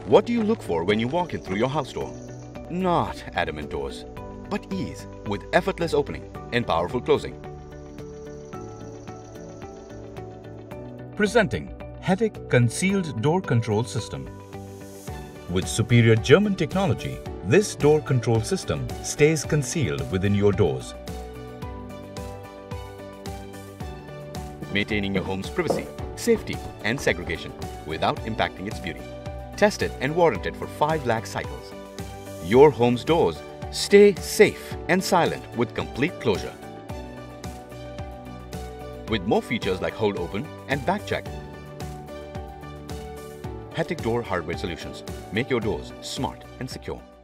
What do you look for when you walk in through your house door? Not adamant doors, but ease with effortless opening and powerful closing. Presenting Hettich Concealed Door Control System. With superior German technology, this door control system stays concealed within your doors, maintaining your home's privacy, safety and segregation without impacting its beauty. Tested and warranted for 5 lakh cycles. Your home's doors stay safe and silent with complete closure. With more features like hold open and back check. Hettich Door Hardware Solutions make your doors smart and secure.